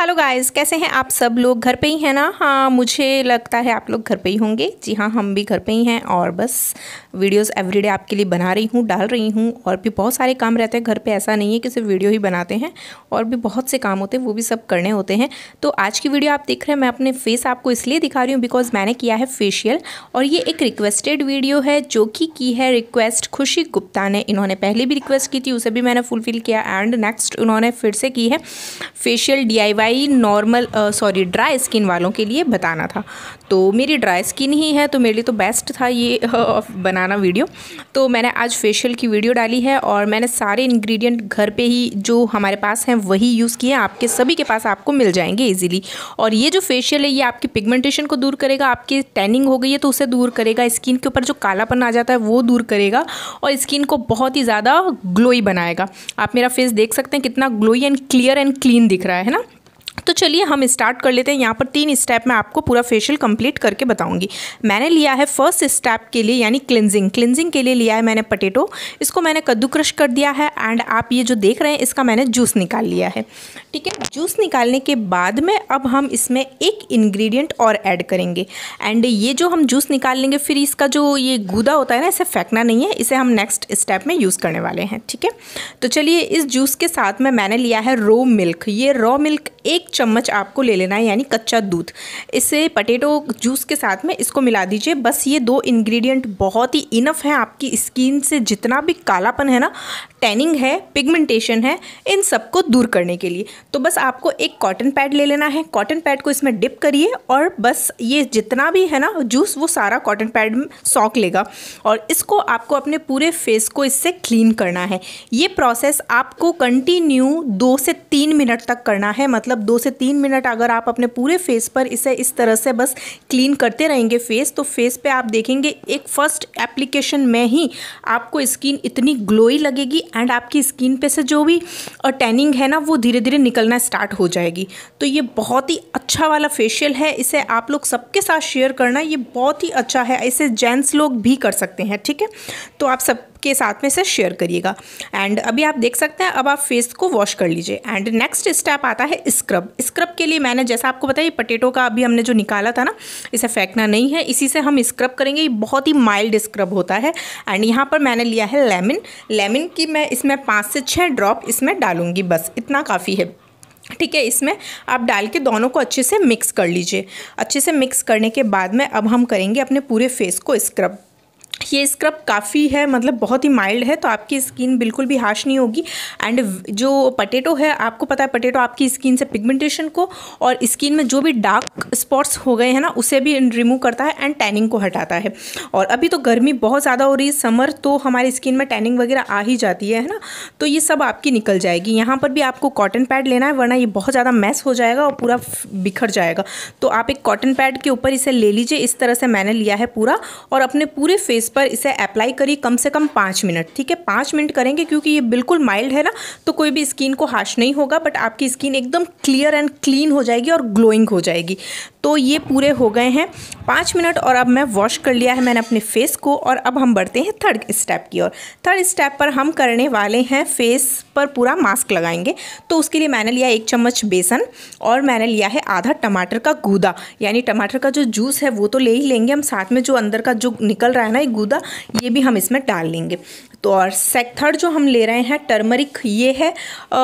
Hello guys, कैसे हैं आप सब लोग? घर पे ही हैं ना? हाँ, मुझे लगता है आप लोग घर पे ही होंगे। जी हाँ, हम भी घर पे ही हैं और बस वीडियोस एवरीडे आपके लिए बना रही हूँ, डाल रही हूँ। और भी बहुत सारे काम रहते हैं घर पे, ऐसा नहीं है कि सिर्फ वीडियो ही बनाते हैं, और भी बहुत से काम होते हैं, वो भी सब करने होते हैं। तो आज की वीडियो आप देख रहे हैं, मैं अपने फेस आपको इसलिए दिखा रही हूँ बिकॉज मैंने किया है फेशियल, और ये एक रिक्वेस्टेड वीडियो है जो कि की है रिक्वेस्ट खुशी गुप्ता ने। इन्होंने पहले भी रिक्वेस्ट की थी, उसे भी मैंने फुलफिल किया, एंड नेक्स्ट उन्होंने फिर से की है facial DIY normal dry skin वालों के लिए बताना था। तो मेरी ड्राई स्किन ही है तो मेरे लिए तो बेस्ट था ये बनाना वीडियो। तो मैंने आज फेशियल की वीडियो डाली है और मैंने सारे इंग्रेडिएंट घर पे ही जो हमारे पास हैं वही यूज़ किए हैं। आपके सभी के पास आपको मिल जाएंगे इजीली। और ये जो फेशियल है ये आपकी पिगमेंटेशन को दूर करेगा, आपकी टैनिंग हो गई है तो उसे दूर करेगा, स्किन के ऊपर जो कालापन आ जाता है वो दूर करेगा, और स्किन को बहुत ही ज़्यादा ग्लोई बनाएगा। आप मेरा फेस देख सकते हैं कितना glowy and clear and clean दिख रहा है ना। तो चलिए हम स्टार्ट कर लेते हैं। यहाँ पर 3 स्टेप में आपको पूरा फेशियल कंप्लीट करके बताऊंगी। मैंने लिया है फर्स्ट स्टेप के लिए यानी क्लिनजिंग के लिए लिया है मैंने पोटैटो। इसको मैंने कद्दू क्रश कर दिया है, एंड आप ये जो देख रहे हैं इसका मैंने जूस निकाल लिया है। ठीक है, जूस निकालने के बाद में अब हम इसमें एक इंग्रेडिएंट और ऐड करेंगे, एंड ये जो हम जूस निकाल लेंगे फिर इसका जो ये गूदा होता है ना, इसे फेंकना नहीं है, इसे हम नेक्स्ट स्टेप में यूज़ करने वाले हैं। ठीक है, तो चलिए इस जूस के साथ में मैंने लिया है रॉ मिल्क। ये रॉ मिल्क 1 चम्मच आपको ले लेना है, यानी कच्चा दूध। इसे पोटैटो जूस के साथ में इसको मिला दीजिए। बस ये 2 इंग्रेडिएंट बहुत ही इनफ है आपकी स्किन से जितना भी कालापन है ना, टैनिंग है, पिगमेंटेशन है, इन सबको दूर करने के लिए। तो बस आपको एक कॉटन पैड ले लेना है। कॉटन पैड को इसमें डिप करिए और बस ये जितना भी है ना जूस वो सारा कॉटन पैड में सोख लेगा, और इसको आपको अपने पूरे फेस को इससे क्लीन करना है। ये प्रोसेस आपको कंटिन्यू 2 से 3 मिनट तक करना है। मतलब 2 से 3 मिनट अगर आप अपने पूरे फेस पर इसे इस तरह से बस क्लीन करते रहेंगे फेस, तो फेस पे आप देखेंगे एक फर्स्ट एप्लीकेशन में ही आपको स्किन इतनी ग्लोई लगेगी, एंड आपकी स्किन पे से जो भी टैनिंग है ना वो धीरे धीरे निकलना स्टार्ट हो जाएगी। तो ये बहुत ही अच्छा वाला फेशियल है, इसे आप लोग सबके साथ शेयर करना, ये बहुत ही अच्छा है। इसे जेंट्स लोग भी कर सकते हैं। ठीक है, तो आप सब के साथ में से शेयर करिएगा। एंड अभी आप देख सकते हैं, अब आप फेस को वॉश कर लीजिए। एंड नेक्स्ट स्टेप आता है स्क्रब। स्क्रब के लिए मैंने जैसा आपको बताया पोटैटो का अभी हमने जो निकाला था ना, इसे फेंकना नहीं है, इसी से हम स्क्रब करेंगे। ये बहुत ही माइल्ड स्क्रब होता है। एंड यहाँ पर मैंने लिया है लेमन की मैं इसमें 5 से 6 ड्रॉप इसमें डालूंगी, बस इतना काफ़ी है। ठीक है, इसमें आप डाल के दोनों को अच्छे से मिक्स कर लीजिए। अच्छे से मिक्स करने के बाद में अब हम करेंगे अपने पूरे फेस को स्क्रब। ये स्क्रब काफ़ी है, मतलब बहुत ही माइल्ड है, तो आपकी स्किन बिल्कुल भी हार्श नहीं होगी। एंड जो पोटैटो है, आपको पता है पोटैटो आपकी स्किन से पिगमेंटेशन को और स्किन में जो भी डार्क स्पॉट्स हो गए हैं ना उसे भी रिमूव करता है एंड टैनिंग को हटाता है। और अभी तो गर्मी बहुत ज़्यादा हो रही है, समर, तो हमारी स्किन में टैनिंग वगैरह आ ही जाती है ना, तो ये सब आपकी निकल जाएगी। यहाँ पर भी आपको कॉटन पैड लेना है, वरना ये बहुत ज़्यादा मैस हो जाएगा और पूरा बिखर जाएगा। तो आप एक कॉटन पैड के ऊपर इसे ले लीजिए, इस तरह से मैंने लिया है पूरा, और अपने पूरे फेस पर इसे अप्लाई करिए कम से कम 5 मिनट। ठीक है, 5 मिनट करेंगे क्योंकि ये बिल्कुल माइल्ड है ना, तो कोई भी स्किन को हार्श नहीं होगा, बट आपकी स्किन एकदम क्लियर एंड क्लीन हो जाएगी और ग्लोइंग हो जाएगी। तो ये पूरे हो गए हैं 5 मिनट, और अब मैं वॉश कर लिया है मैंने अपने फेस को, और अब हम बढ़ते हैं थर्ड स्टेप की ओर। थर्ड स्टेप पर हम करने वाले हैं फेस पर पूरा मास्क लगाएंगे। तो उसके लिए मैंने लिया 1 चम्मच बेसन, और मैंने लिया है आधा टमाटर का गूदा, यानी टमाटर का जो जूस है वो तो ले ही लेंगे हम, साथ में जो अंदर का जो निकल रहा है ना एक गूदा, ये भी हम इसमें डाल लेंगे। तो और थर्ड जो हम ले रहे हैं टर्मरिक, ये है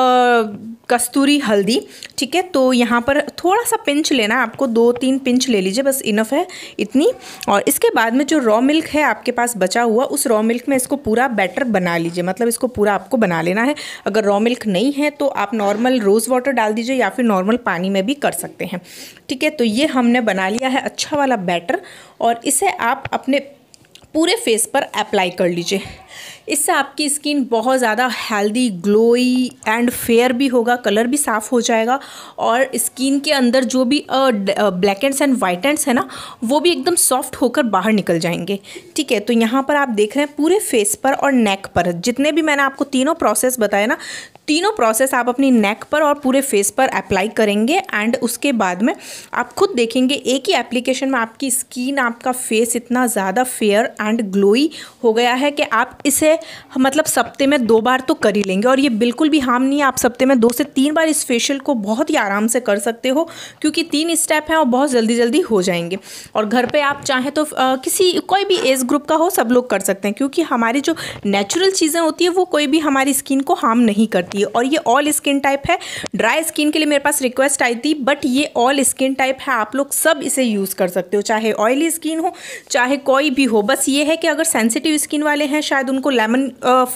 कस्तूरी हल्दी। ठीक है, तो यहाँ पर थोड़ा सा पिंच लेना है आपको, 2-3 पिंच ले लीजिए, बस इनफ है इतनी। और इसके बाद में जो रॉ मिल्क है आपके पास बचा हुआ, उस रॉ मिल्क में इसको पूरा बैटर बना लीजिए, मतलब इसको पूरा आपको बना लेना है। अगर रॉ मिल्क नहीं है तो आप नॉर्मल रोज़ वाटर डाल दीजिए या फिर नॉर्मल पानी में भी कर सकते हैं। ठीक है, तो ये हमने बना लिया है अच्छा वाला बैटर, और इसे आप अपने पूरे फेस पर अप्लाई कर लीजिए। इससे आपकी स्किन बहुत ज़्यादा हेल्दी, ग्लोई एंड फेयर भी होगा, कलर भी साफ़ हो जाएगा, और स्किन के अंदर जो भी ब्लैकेंड्स एंड वाइटेंड्स है ना वो भी एकदम सॉफ्ट होकर बाहर निकल जाएंगे। ठीक है, तो यहाँ पर आप देख रहे हैं पूरे फेस पर और नेक पर जितने भी मैंने आपको तीनों प्रोसेस बताए ना, तीनों प्रोसेस आप अपनी नेक पर और पूरे फेस पर अप्लाई करेंगे एंड उसके बाद में आप खुद देखेंगे एक ही एप्लीकेशन में आपकी स्किन, आपका फेस इतना ज़्यादा फेयर एंड ग्लोई हो गया है कि आप इसे मतलब सप्ते में 2 बार तो कर ही लेंगे। और ये बिल्कुल भी हार्म नहीं है, आप सप्ते में 2 से 3 बार इस फेशियल को बहुत ही आराम से कर सकते हो, क्योंकि 3 स्टेप हैं और बहुत जल्दी जल्दी हो जाएंगे। और घर पे आप चाहें तो कोई भी एज ग्रुप का हो, सब लोग कर सकते हैं, क्योंकि हमारी जो नेचुरल चीज़ें होती है वो कोई भी हमारी स्किन को हार्म नहीं करती है। और ये ऑल स्किन टाइप है। ड्राई स्किन के लिए मेरे पास रिक्वेस्ट आई थी, बट ये ऑल स्किन टाइप है, आप लोग सब इसे यूज़ कर सकते हो, चाहे ऑयली स्किन हो चाहे कोई भी हो। बस ये है कि अगर सेंसिटिव स्किन वाले हैं, शायद उनको लेमन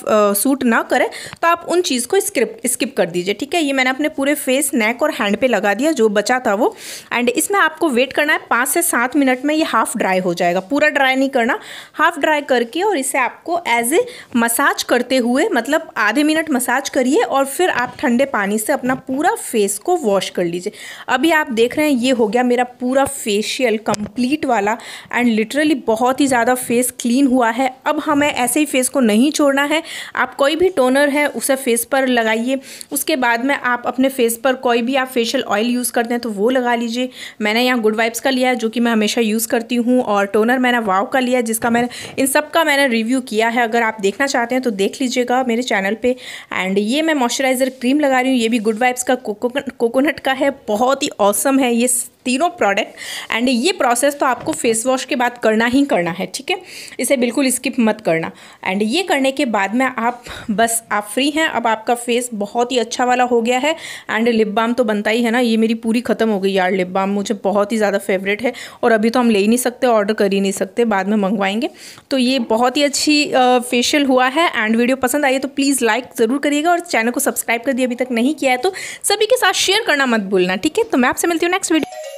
सूट ना करे, तो आप उन चीज़ को स्किप कर दीजिए, ठीक है। ये मैंने अपने पूरे फेस, नेक और हैंड पे लगा दिया, जो बचा था वो। एंड इसमें आपको वेट करना है 5 से 7 मिनट में ये हाफ ड्राई हो जाएगा। पूरा ड्राई नहीं करना, हाफ ड्राई करके और इसे आपको एज ए मसाज करते हुए, मतलब आधे मिनट मसाज करिए और फिर आप ठंडे पानी से अपना पूरा फेस को वॉश कर लीजिए। अभी आप देख रहे हैं ये हो गया मेरा पूरा फेशियल कंप्लीट वाला एंड लिटरली बहुत ही ज़्यादा फेस क्लीन हुआ है। अब हमें ऐसे ही फेस को नहीं छोड़ना है, आप कोई भी टोनर है उसे फेस पर लगाइए। उसके बाद में आप अपने फेस पर कोई भी आप फेशियल ऑयल यूज़ करते हैं तो वो लगा लीजिए। मैंने यहाँ गुड वाइब्स का लिया है, जो कि मैं हमेशा यूज़ करती हूँ, और टोनर मैंने वाव का लिया है, जिसका मैंने इन सब का मैंने रिव्यू किया है। अगर आप देखना चाहते हैं तो देख लीजिएगा मेरे चैनल पे। एंड ये मैं मॉइस्चराइज़र क्रीम लगा रही हूँ, ये भी गुड वाइब्स का कोकोनट का है, बहुत ही ऑसम है ये तीनों प्रोडक्ट। एंड ये प्रोसेस तो आपको फेस वॉश के बाद करना ही करना है, ठीक है, इसे बिल्कुल स्किप मत करना। एंड ये करने के बाद में आप फ्री हैं। अब आपका फेस बहुत ही अच्छा वाला हो गया है। एंड लिप बाम तो बनता ही है ना, ये मेरी पूरी ख़त्म हो गई यार लिप बाम, मुझे बहुत ही ज़्यादा फेवरेट है। और अभी तो हम ले ही नहीं सकते, ऑर्डर कर ही नहीं सकते, बाद में मंगवाएंगे। तो ये बहुत ही अच्छी फेशियल हुआ है। एंड वीडियो पसंद आई है तो प्लीज़ लाइक ज़रूर करिएगा, और चैनल को सब्सक्राइब कर दिए अभी तक नहीं किया है तो सभी के साथ शेयर करना मत भूलना, ठीक है। तो मैं आपसे मिलती हूँ नेक्स्ट वीडियो।